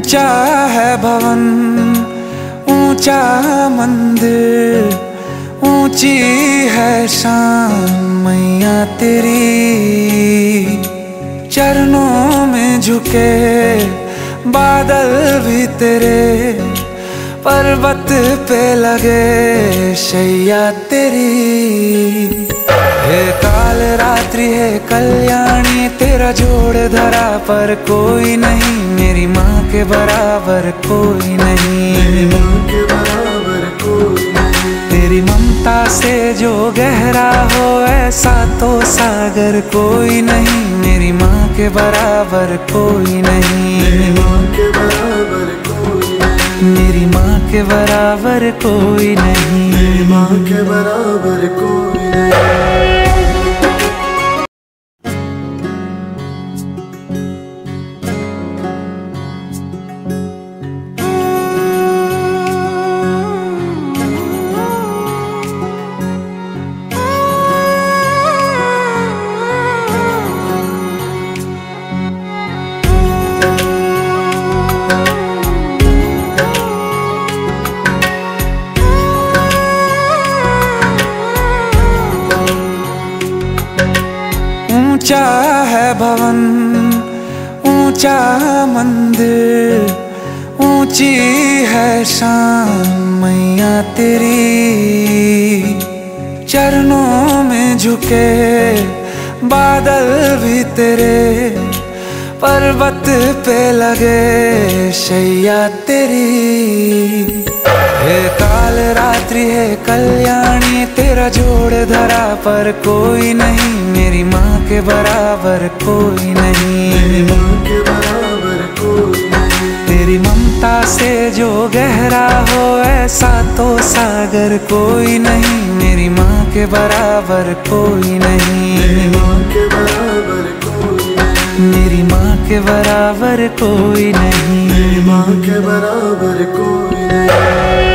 ऊंचा है भवन, ऊंचा मंदिर, ऊंची है शान मैया तेरी। चरणों में झुके बादल भी तेरे, पर्वत पे लगे शैया तेरी। हे काल रात्रि है कल्याणी, तेरा जोड़ धरा पर कोई नहीं, मेरी माँ के बराबर कोई नहीं, मेरी माँ के बराबर कोई नहीं। तेरी ममता से जो गहरा हो ऐसा तो सागर कोई नहीं, मेरी माँ के बराबर कोई नहीं, मेरी माँ के बराबर कोई नहीं, मेरी माँ के बराबर कोई नहीं, मेरी माँ के बराबर कोई नहीं। ऊंचा है भवन, ऊंचा मंदिर, ऊंची है शान मैया तेरी। चरणों में झुके बादल भी तेरे, पर्वत पे लगे शैया तेरी। हे काल रात्रि है कल्याणी, तेरा जोड़ धरा पर कोई नहीं, मेरी माँ के बराबर कोई नहीं, मेरी माँ के बराबर कोई नहीं। तेरी ममता से जो गहरा हो ऐसा तो सागर कोई नहीं, मेरी माँ के बराबर कोई नहीं, मेरी माँ के बराबर कोई नहीं, मेरी माँ के बराबर कोई नहीं, मेरी माँ के बराबर कोई नहीं।